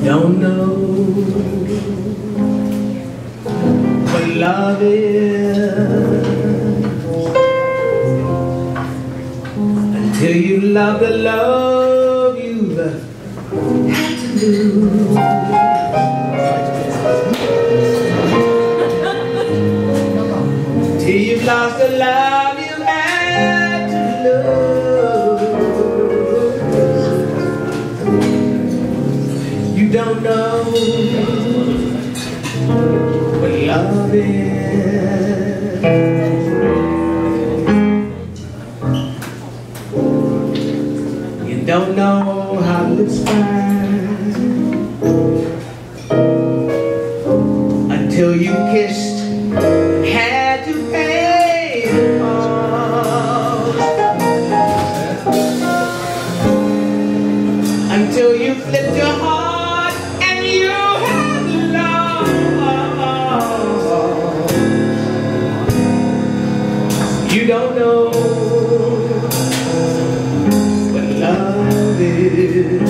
don't know what love is until you love the love you've had to lose. Till you've lost the love you've had to lose. You don't know what love is. You don't know how it's fine until you kissed, had to pay the cost. Until you flipped your heart and you have lost. You don't know what love is.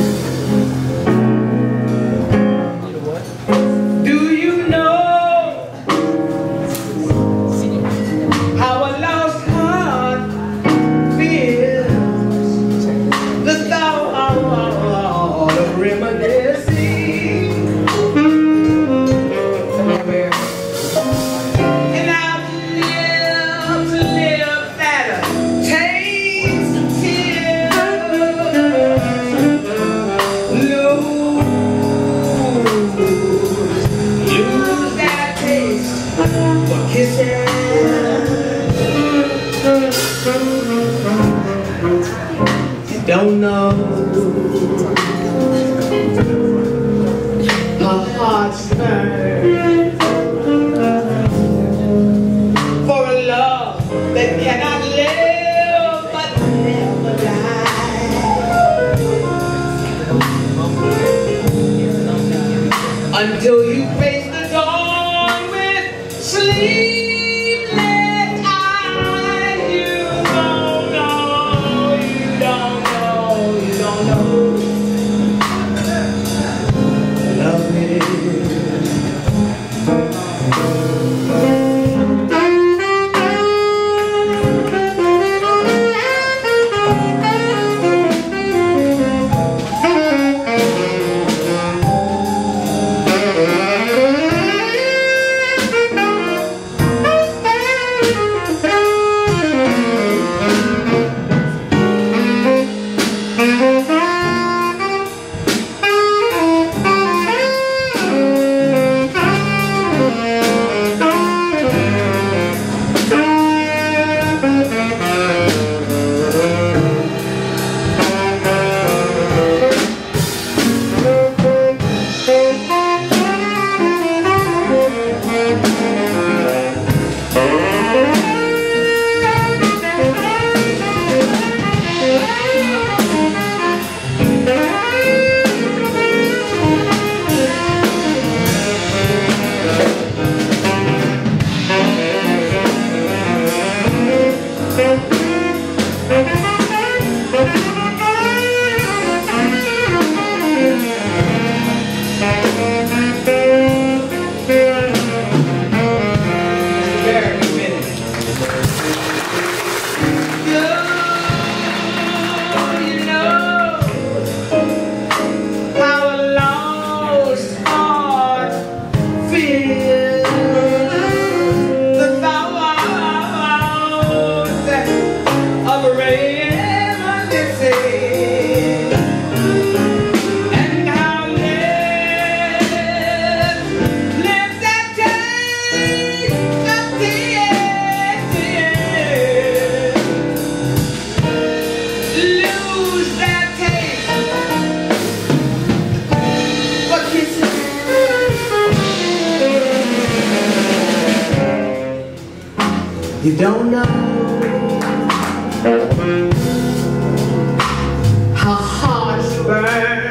Do you know how a lost heart feels? The thought of reminiscing, and I've lived to live that taste of lose that taste for kissing. You don't know how hearts burn for a love that cannot live but never die. Until you face the dawn with sleepless eyes. You don't know, you don't know, you don't know love is. You don't know how hearts burn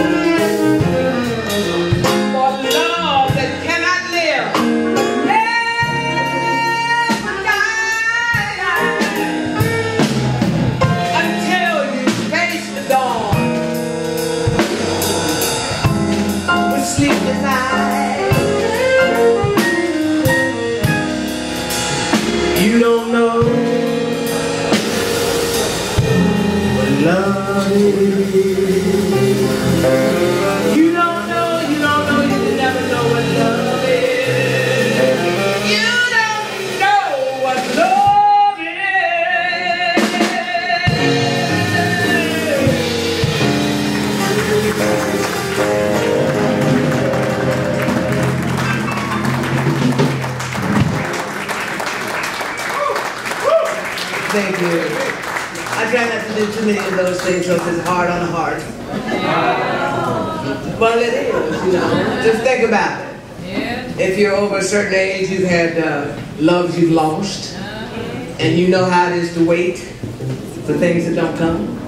for love that cannot live, never die, until you face the dawn Thank you. I try not to do too many of those things because it's hard on the heart. Well, it is, you know. Just think about it. If you're over a certain age, you've had loves you've lost, and you know how it is to wait for things that don't come.